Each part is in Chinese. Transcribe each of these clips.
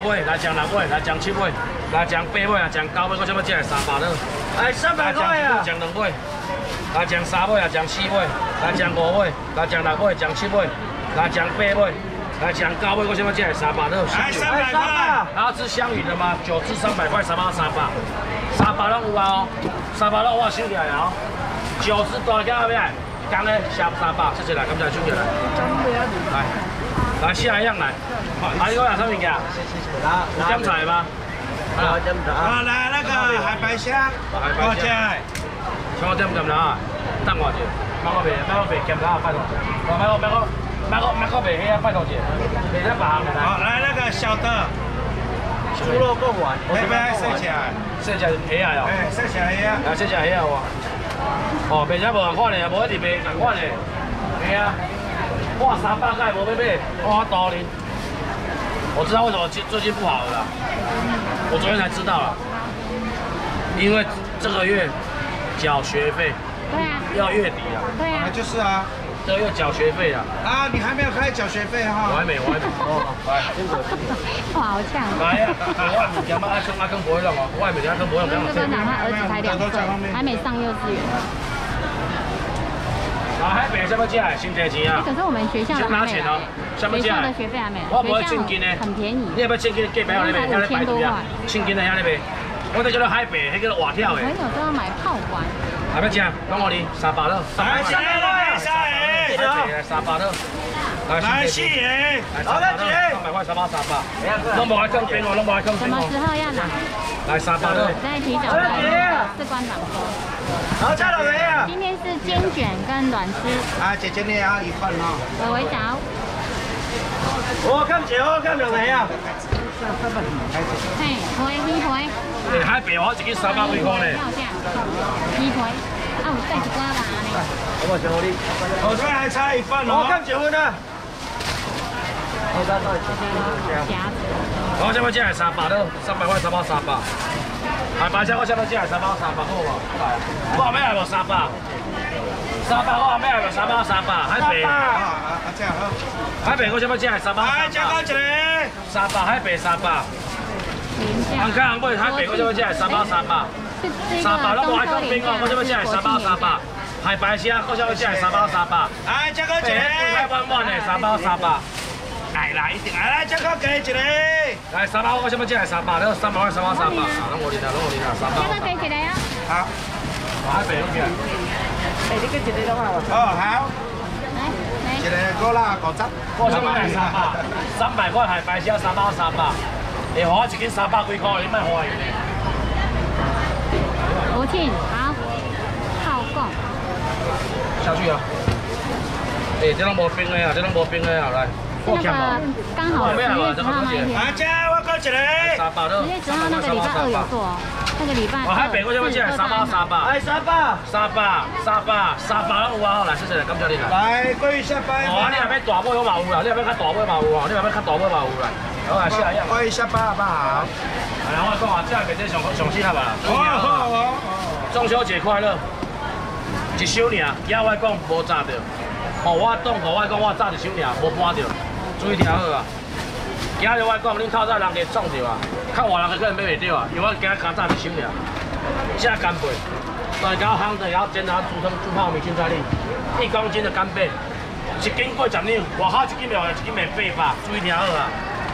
尾，来将6尾，来将7尾，来将8尾，来将9尾，我什么只来300了。 哎，300块啊！ 将2尾，来将3尾，来将4尾，来将5尾，来将6尾，将7尾，来将8尾，来将9尾，我什么只来300了。 来300块。 然后吃香鱼的吗？9只300块，3包300，300拢有啊哦，300拢我收起来哦。9只大家后面，刚呢下300，谢谢来，感谢收起来。来下一样来。阿姨，我有啥物件？有点菜吗？ 啊，来那个海白虾，多少钱？ 像我点咸啦，等我一下，买个卖咸啦，拜托。买个卖遐，拜托一下，卖得白的来。 好，来那个小的，猪肉贡丸，要不要洗起来？ 洗起来虾啊哟。 哎，洗起来虾。 来洗起来虾哇。哦，卖啥无同款的，无一直卖同款的。嘿啊，我300块无要买，我多哩。我知道为什么最近不好了啦，我昨天才知道了，因为这个月缴学费， 对啊， 要月底了， 对啊， 就是啊。 这个月缴学费了。 啊，你还没有开缴学费哈？ 我还没。哦，来， 哇，好呛。 来啊，我物件阿坑不会弄哦，我物件阿坑不会弄。 因为班长他儿子才2岁，还没上幼稚园。 然后海北什么价？新地钱啊？ 可是我们学校的还没来，学校的学费还没来， 我不会正金的， 很便宜。 你要不要正金的价白那边？遐咧排队啊？正金的遐咧卖，我这叫做海北，迄叫做活跳的。 朋友都要买炮管。 还要吃？拢我哩300了，300块。来300了。 来4爷， 好的姐，300块3包300。拢无爱坑边哦，拢无爱坑边哦。 什么时候要拿？ 来300了。 在提早跟士官长说。 好，加了没啊？ 今天是煎卷跟软丝。 啊，姐姐你也要1份哦。 微枣。 我看姐，我看两个啊。 嘿，鱼皮。 海北我一斤300几块呢。 鱼皮，啊有带一瓜吧呢。 我想我哩。 我这边还差1份哦。我看结婚的。 我这边只系300了，300块3包300。海白虾我这边只系3包300好无？我后尾系无300。300我后尾系无3包300，海北。 这样好。 海北我这边只系3包300。 来，加高一个。 300海北300。红卡红贝海北我这边只系3包300。300拢无爱讲冰哦，我这边只系3包300。海白虾我这边只系3包300。 来，加高一个。 海湾湾的3包300。 来啦，一定来，加高加一个。 来300我这边只系300了，300块3包300。拢我哩啦，300。 加个加一个啊。 好。 海北拢起来。 哎，你个一个拢好。哦，好。一个过啦，50。 我这边系300块海白虾3包300。会花一斤300几块，你莫怀疑。 国庆好，好讲。 下去啊！哎，这拢无冰的啊，这拢无冰的啊，来。 那个刚好10月10号那一天。 阿姐，我搞一个。 300了。 10月10号那个礼拜2有做哦，那个礼拜2。 海北我这边只系3包300。 来 300拢有啊！来，谢谢，感谢你啦。 来，桂鱼下巴。 哦，你若要大尾我嘛有啦，你若要较大尾嘛有哦，你若要较大尾嘛有啦。好啊，下一样。 桂鱼下巴好不好？ 然后我讲啊，这个面上适合啦。 好。 中秋节快乐！一手尔，也我讲无炸着，吼我讲，我讲我炸一手尔，无搬着，注意听好啊！今日我讲，恁透早人家创着啊，较外人可能买袂着啊，因为我今日刚炸一手尔，这干贝，大家夯的，然后煎下煮泡米青菜粒，1公斤的干贝，1斤80两，外口1斤卖1斤卖800，注意听好啊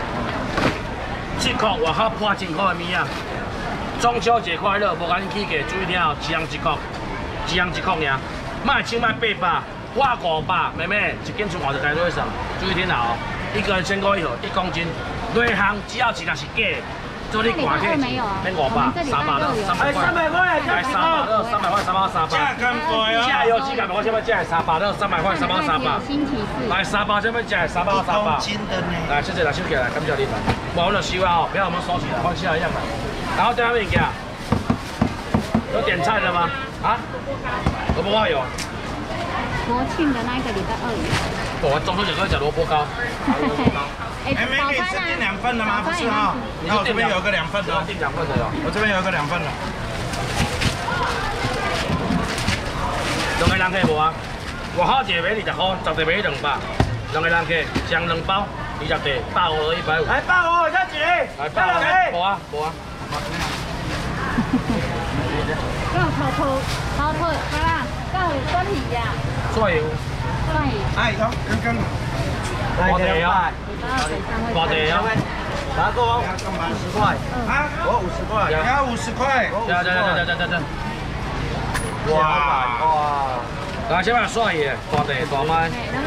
！7块外口破10块的物啊！中秋节快乐，无甲恁起价，注意听哦，一人1块，1人1块尔，卖1卖800，我500，妹妹1斤出外就该多少？注意听好哦，1个人10块1盒，1公斤，内行只要一若是假，做你挂起免500，300了，300块，来300了，300块3包300。 价干贝哦。 价有几干贝？我这边价300了，300块3包300。 星期4。 来3包这边价3包300。 斤的呢。 来，谢谢来收起来，感谢你们。我就收啊，不要我们收起来，放下一样的。然后在那边给啊，有点菜的吗？啊？萝卜糕有。 国庆的那一个礼拜2有。 我中秋节可以吃萝卜糕。 哎， 妹妹是订2份的吗？不是哈，那我这边有个2份的， 订2份的哟。 我这边有个2份的。 2个人客无啊？外口一个卖20块，10个卖200，2个人客将2包， 20块，150的150。 来150，再一个。 来150，无啊无啊。 有头腿，好啦，有酸鱼呀， 蒜油， 蒜鱼， 哎，好，刚。 大地啊，大地啊。 哪个？50块。啊？我50块。要50块。 对。哇！来，先把蒜叶、大地、大麦。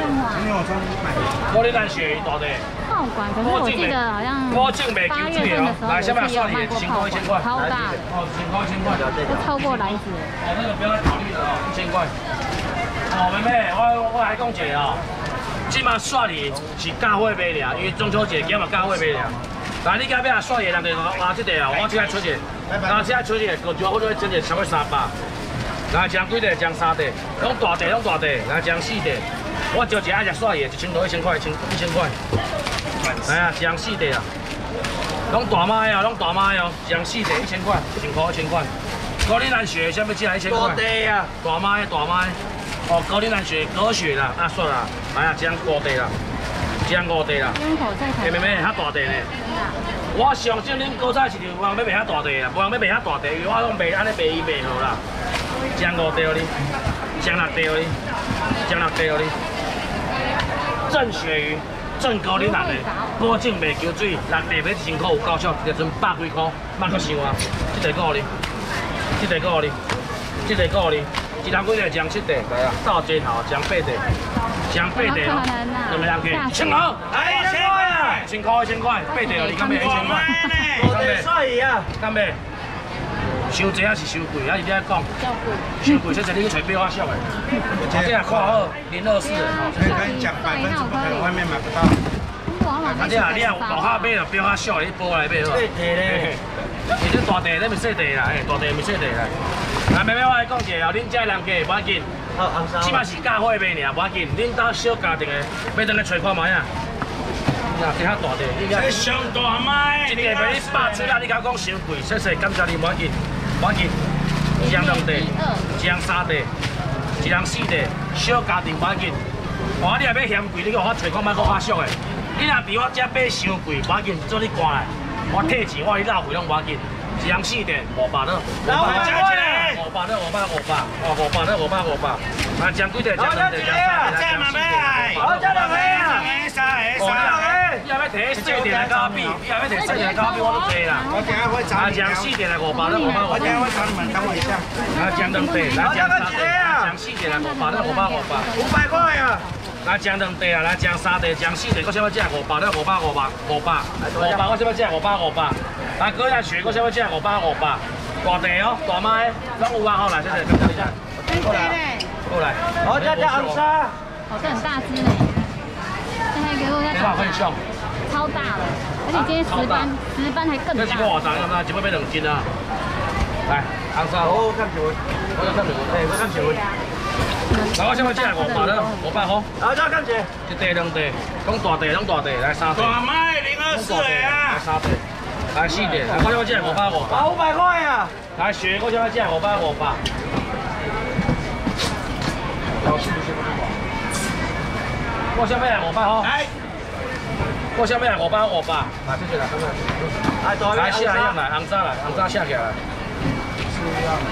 高丽兰鳕鱼大地。 泡馆，可是我记得好像8月份的时候来，先把蒜叶 1000 块，1000块， 超大的。 哦，1000块， 都超过来子。 哦，那个不要考虑了哦，1000块。哦，妹妹，我来讲一下哦，即马蒜叶是价货卖俩，因为中秋节今嘛价货卖俩。但你今要蒜叶，人哋话这个啊，我即个出去，我即个出去，个就我都真係超过300。来，将几地，将3地，拢大地，来将4地。我就只爱食蒜叶，1000多1000块，1000块。来啊，将4地啊，拢大麦哦，将4地1000块，1000块1000块。高丽兰鳕虾米只1000块？大地啊，大麦。哦，高丽兰鳕狗血啦，啊算啦，来啊，将5地啦，将5地啦。妹妹，较大地呢？我上少恁韭菜市场无人要卖遐大地啊，无人要卖遐大地，因为我拢卖安尼卖伊卖好啦。将5地哦你，将6地哦你，将6地哦你。正鳕鱼，正高丽兰的，保证袂求水，6地要1000块有够少，就剩100几块，莫阁想啊。这个够你，这个够你，这个够你。一头几地将7地，来啊，倒街头将8地，将8地哦，2个人去，1000块，来1000块啊，1000块，8地哦，你敢卖1000块？ 大地蒜鱼啊， 敢卖？收济还是收贵？还是你爱讲？收贵，这是你去找标较俗的。这个看好024的。 可以讲100%不可能，外面买不到。 啊，这啊，你啊有大虾买就标较俗的，你包来买好。细地咧，你这大地，你咪细地啦，大地咪细地啦。来，妹妹，我来讲一下哦，恁这人家无要紧，即摆是价货卖尔，无要紧。恁兜小家庭的，要等去找看卖啊。这较大地，这上大麦，一地卖你100出啦，你甲我讲伤贵，谢谢，感谢你，无要紧。无要紧，一人2地，一人3地，一人4地，小家庭无要紧。哇，你若要嫌贵，你给我找看卖搁较俗的。你若伫我遮买伤贵，无要紧，做你赶来，我退钱，我你老费拢无要紧。一人4地，500了，500了，500，啊，将几地，将2地，将3地，将4地， 好，这2个啊， 你若要摕4地来甲我比，你若要摕4地来甲我比，我都做啦。 我等下会找你。 将4地来500了， 我等下会找你们，等我一下。 来将2地，来将3地，将4地来500了 ，500块啊。 来将2地啊，来将3地，将4地，我想要只500了，500，我想要只500。来，高丽鳕，我想要只500，大地哦，大麦，拢有啊，好来，谢谢，感谢你过来， 好，这昂沙， 好，这很大只呢。再给我再很小， 超大了，而且今天10班还更大。 这是我上，一般要2斤啊。来，昂沙，我看球，我看球，我看球。来，我想要只500了，500好。 好，再看球。 一地2地，拢大地，来3地。 大麦024啊。 来3地。来4地，我想要只500。 500块啊！ 来鳕，我想要只500。我想要500吼。来，我想要500。来，谢谢啦，来下一样来，红渣下起来。是样。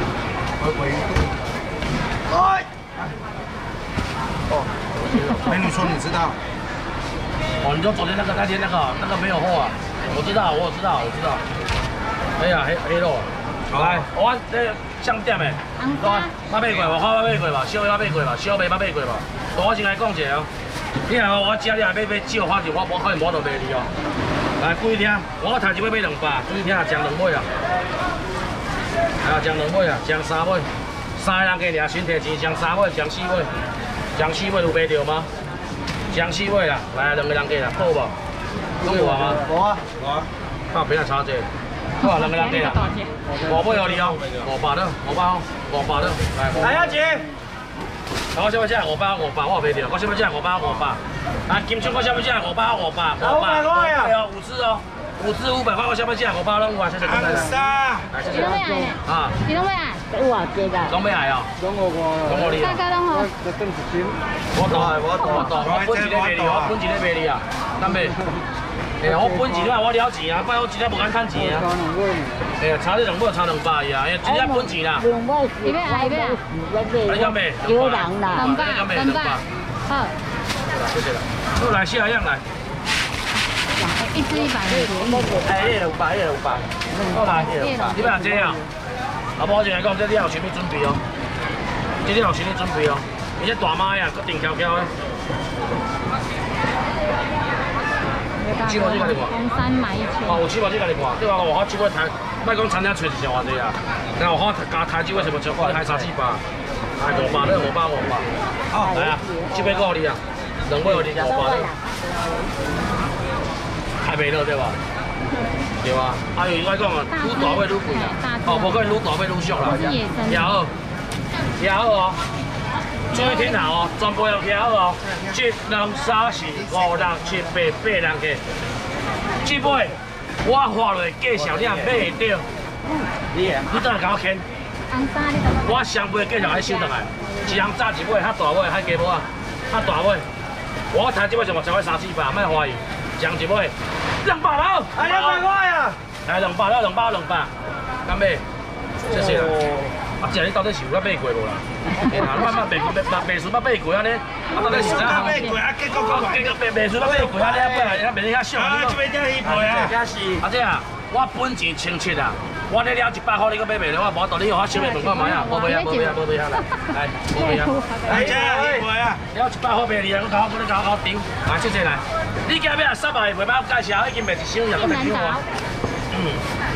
来。哦，美女说你知道。 哦，你说昨天那天那个没有货啊？我知道。哎呀，黑肉啊！来，我这上店的，我买过无？我买过无？小尾我买过无？小尾我买过无？我先来讲一下哦。你若我食你若买少花钱，我可能无就卖你哦。来，注意听，我头一尾买200，注意听啊，将2尾啊。啊，将2尾啊，将3尾，3个人加俩先摕钱，将3尾，将4尾，将4尾有卖着吗？将4尾啦，来2个人加啦，好无？拢有啊吗？ 无啊。 靠边啊，差者。好，2个人加啦。5尾哦你哦，500了，500了，来。 来，姐。 我想要只500，我卖着。我想要只500。啊，金枪我想要只500。500块啊！5只哦，5只500块，我想要只500拢有啊，谢谢。 昂沙。 来，谢谢。 你拢要爱呢？啊，你拢要爱？有啊，这个。拢要爱哦。拢我你。 大概拢好。 我大，我分一个卖你，我分一个卖你啊。 干妹。哎呀，我本钱啊，我了钱啊，拜我真正无敢趁钱啊。哎呀，差你2尾差200呀，哎呀，真正本钱啦。 一百啊，一百啊。 你干妹？ 有人啦。 200。好。 谢谢了。过来，下样来。 一只100美金。 哎，100。过来，你要这啊？啊，无就来讲，这你要有心理准备哦。这你要有心理准备哦。而且大妈呀，搁定翘翘的。7毛钱甲你看。 红山买1000。 哦，有7毛钱甲你看，对吧？我7尾台，莫讲餐厅找是上偌济啊。然后我加台7尾是无超过，还3、4百，还500，你500。好，来啊，7尾够你啊，2尾互你500。还袂落对吧？对啊，还有我讲啊，愈大尾愈贵啊，哦，无可能愈大尾愈俗啦。也好哦。注意听好哦，全部要听好哦。1、2、3、4、5、6、7、8、8人客。这尾我花落介绍你也买会到。你等下甲我牵。我上尾介绍还收倒来，一人炸1尾，较大尾，还加无啊？较大尾，我台这尾就目前3、4百，莫怀疑。上1尾200了， 哎，200块啊！ 来200了，200，干妹，谢谢啦。啊，这你到底是有甲买过无啦？哎呀，慢慢卖输甲买过安尼，啊，到底是啥？ 买过啊，结果卖输甲买过安尼，不然人卖你遐俗。 啊，这边叫鱼皮啊，也是。 啊姐啊，我本钱1,700啊，我咧了100块，你搁买袂了，我无道理用我小妹问看卖啊，无卖啊，来，无卖啊。 来这鱼皮啊， 了100块卖你啊，我你搞丢，来谢谢来。你今日啊300卖，帮我介绍，已经卖1箱了，我卖几碗。